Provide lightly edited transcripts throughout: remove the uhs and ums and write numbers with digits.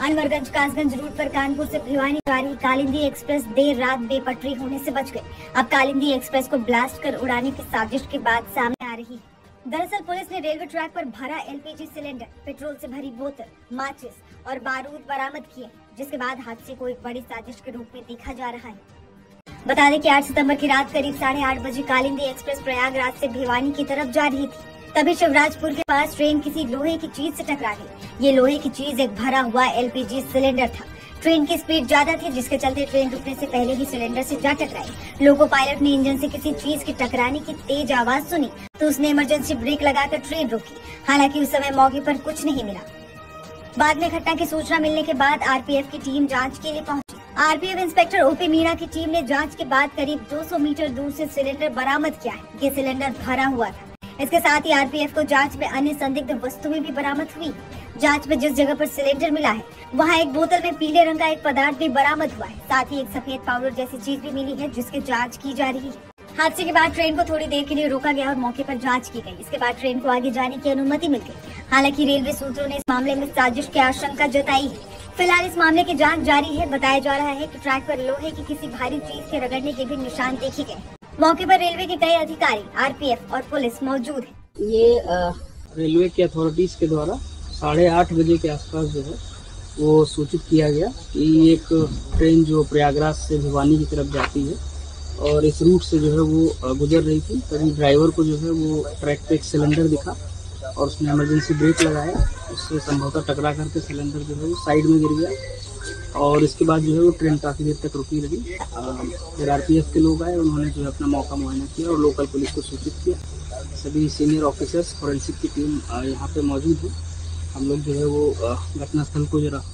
Anwarganj Kasganj root पर कानपुर से भिवानी जा रही कालिंदी एक्सप्रेस देर रात बेपटरी होने से बच गई। अब कालिंदी एक्सप्रेस को ब्लास्ट कर उड़ाने की साजिश की बात सामने आ रही है। दरअसल पुलिस ने रेलवे ट्रैक पर भरा एलपीजी सिलेंडर, पेट्रोल से भरी बोतल, माचिस और बारूद बरामद किए, जिसके बाद हादसे को एक बड़ी साजिश के रूप में देखा जा रहा है। बता दें कि 8 सितंबर की रात करीब 8:30 बजे कालिंदी एक्सप्रेस प्रयागराज से भिवानी की तरफ जा रही थी। तभी शिवराजपुर के पास ट्रेन किसी लोहे की चीज से टकरा गई। ये लोहे की चीज एक भरा हुआ एलपीजी सिलेंडर था। ट्रेन की स्पीड ज्यादा थी, जिसके चलते ट्रेन रुकने से पहले ही सिलेंडर से जा टकराई। लोको पायलट ने इंजन से किसी चीज के टकराने की तेज आवाज सुनी तो उसने इमरजेंसी ब्रेक लगाकर ट्रेन रोकी। हालांकि उस समय मौके पर कुछ नहीं मिला। बाद में घटना की सूचना मिलने के बाद आरपीएफ की टीम जांच के लिए पहुंची। आरपीएफ इंस्पेक्टर ओपी मीणा की टीम ने जांच के बाद करीब 200 मीटर दूर से सिलेंडर बरामद किया है। ये सिलेंडर भरा हुआ था। इसके साथ ही आरपीएफ को जांच में अन्य संदिग्ध वस्तुएं भी बरामद हुई। जांच में जिस जगह पर सिलेंडर मिला है वहां एक बोतल में पीले रंग का एक पदार्थ भी बरामद हुआ है। साथ ही एक सफेद पाउडर जैसी चीज भी मिली है, जिसकी जांच की जा रही है। हादसे के बाद ट्रेन को थोड़ी देर के लिए रोका गया और मौके पर जांच की गई। इसके बाद ट्रेन को आगे जाने की अनुमति मिल गई। हालांकि रेलवे सूत्रों ने इस मामले में साजिश की आशंका जताई है। फिलहाल इस मामले की जांच जारी है। बताया जा रहा है कि ट्रैक पर लोहे की किसी भारी चीज के रगड़ने के भी निशान देखे गए। मौके पर रेलवे के कई अधिकारी, आरपीएफ और पुलिस मौजूद है। ये रेलवे के अथॉरिटीज के द्वारा 8:30 बजे के आसपास जो है वो सूचित किया गया कि एक ट्रेन जो प्रयागराज से भिवानी की तरफ जाती है और इस रूट से जो है वो गुजर रही थी। तभी ड्राइवर को जो है वो ट्रैक पे एक सिलेंडर दिखा और उसने इमरजेंसी ब्रेक लगाया। उससे संभवतः टकरा करके सिलेंडर जो है वो साइड में गिर गया और इसके बाद जो है वो ट्रेन काफ़ी देर तक रुकी रही। फिर आरपीएफ के लोग आए, उन्होंने जो है अपना मौका मुआयना किया और लोकल पुलिस को सूचित किया। सभी सीनियर ऑफिसर्स, फोरेंसिक की टीम यहाँ पे मौजूद है। हम लोग जो है वो घटनास्थल को जरा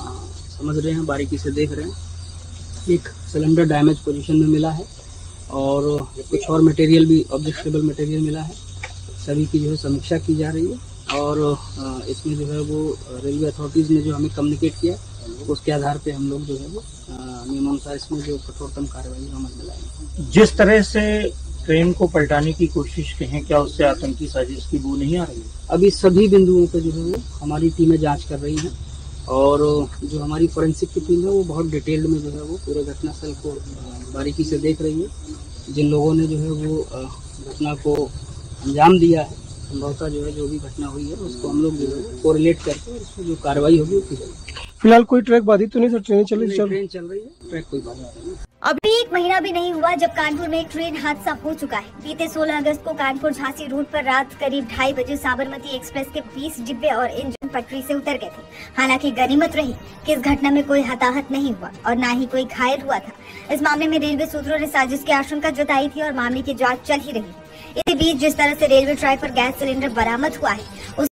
समझ रहे हैं, बारीकी से देख रहे हैं। एक सिलेंडर डैमेज पोजीशन में मिला है और कुछ और मटेरियल भी, ऑब्जेक्टेबल मटेरियल मिला है। सभी की जो है समीक्षा की जा रही है और इसमें जो है वो रेलवे अथॉरिटीज़ ने जो हमें कम्युनिकेट किया उसके आधार पे हम लोग जो है वो नियमानुसार इसमें जो कठोरतम कार्रवाई अमल में लाएंगे। जिस तरह से ट्रेन को पलटाने की कोशिश कहें, क्या उससे आतंकी साजिश की बू नहीं आ रही? अभी सभी बिंदुओं पे जो है वो हमारी टीमें जांच कर रही हैं और जो हमारी फोरेंसिक की टीम है वो बहुत डिटेल्ड में जो है वो पूरे घटनास्थल को बारीकी से देख रही है। जिन लोगों ने जो है वो घटना को अंजाम दिया है, संभवतः जो है जो भी घटना हुई है उसको हम लोग जो है कोरिलेट करके उसमें जो कार्रवाई होगी वो की जाएगी। फिलहाल कोई ट्रैक बाधित तो नहीं सर? ट्रेन चल रही है? ट्रैक कोई बाधित नहीं। अभी 1 महीना भी नहीं हुआ जब कानपुर में एक ट्रेन हादसा हो चुका है। बीते 16 अगस्त को कानपुर झांसी रूट पर रात करीब 2:30 बजे साबरमती एक्सप्रेस के 20 डिब्बे और इंजन पटरी से उतर गए थे। हालांकि गनीमत रही कि इस घटना में कोई हताहत नहीं हुआ और न ही कोई घायल हुआ था। इस मामले में रेलवे सूत्रों ने साजिश की आशंका जताई थी और मामले की जाँच चल ही रही। इसी बीच जिस तरह से रेलवे ट्रैक पर गैस सिलेंडर बरामद हुआ है